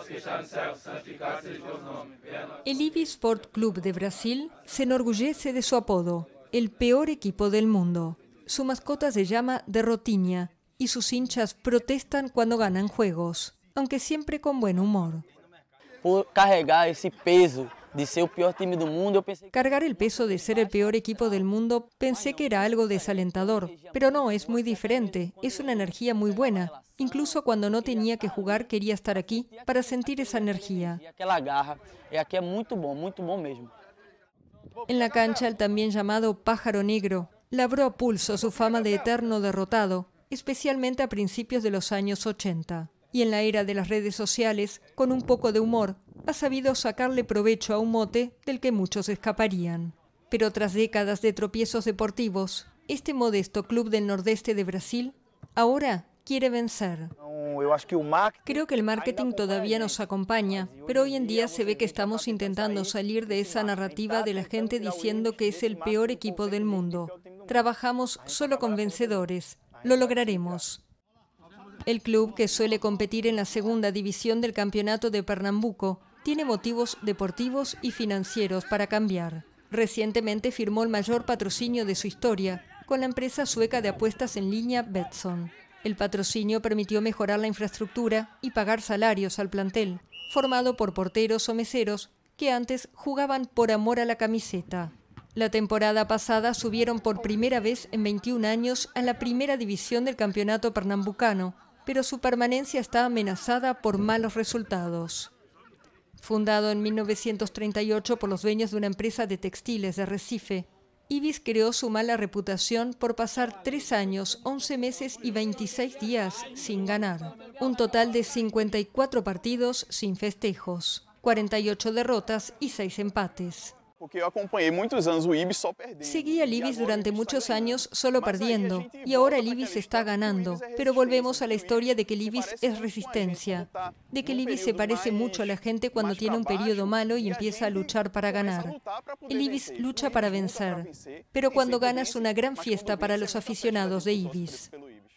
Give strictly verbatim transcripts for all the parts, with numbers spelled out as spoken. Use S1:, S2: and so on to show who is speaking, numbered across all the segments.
S1: El Ibis Sport Club de Brasil se enorgullece de su apodo, el peor equipo del mundo. Su mascota se llama Derrotinha y sus hinchas protestan cuando ganan juegos, aunque siempre con buen humor.
S2: Por carregar ese peso de ser el peor time del mundo, pensé...
S1: Cargar el peso de ser el peor equipo del mundo pensé que era algo desalentador, pero no, es muy diferente, es una energía muy buena. Incluso cuando no tenía que jugar quería estar aquí para sentir esa energía.
S2: Aquela garra, y aquí es muy bom, muy bom mesmo.
S1: En la cancha el también llamado Pájaro Negro labró a pulso su fama de eterno derrotado, especialmente a principios de los años ochenta. Y en la era de las redes sociales, con un poco de humor, ha sabido sacarle provecho a un mote del que muchos escaparían. Pero tras décadas de tropiezos deportivos, este modesto club del nordeste de Brasil ahora quiere vencer. Creo que el marketing todavía nos acompaña, pero hoy en día se ve que estamos intentando salir de esa narrativa de la gente diciendo que es el peor equipo del mundo. Trabajamos solo con vencedores. Lo lograremos. El club, que suele competir en la segunda división del campeonato de Pernambuco, tiene motivos deportivos y financieros para cambiar. Recientemente firmó el mayor patrocinio de su historia, con la empresa sueca de apuestas en línea Betsson. El patrocinio permitió mejorar la infraestructura y pagar salarios al plantel, formado por porteros o meseros que antes jugaban por amor a la camiseta. La temporada pasada subieron por primera vez en veintiún años a la primera división del campeonato pernambucano, pero su permanencia está amenazada por malos resultados. Fundado en mil novecientos treinta y ocho por los dueños de una empresa de textiles de Recife, Ibis creó su mala reputación por pasar tres años, once meses y veintiséis días sin ganar. Un total de cincuenta y cuatro partidos sin festejos, cuarenta y ocho derrotas y seis empates. Seguí al Ibis durante muchos años solo perdiendo, y ahora el Ibis está ganando, pero volvemos a la historia de que el Ibis es resistencia, de que el Ibis se parece mucho a la gente cuando tiene un periodo malo y empieza a luchar para ganar. El Ibis lucha para vencer, pero cuando gana es una gran fiesta para los aficionados de Ibis.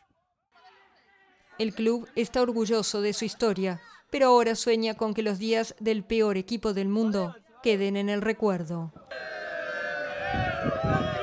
S1: El club está orgulloso de su historia, pero ahora sueña con que los días del peor equipo del mundo queden en el recuerdo.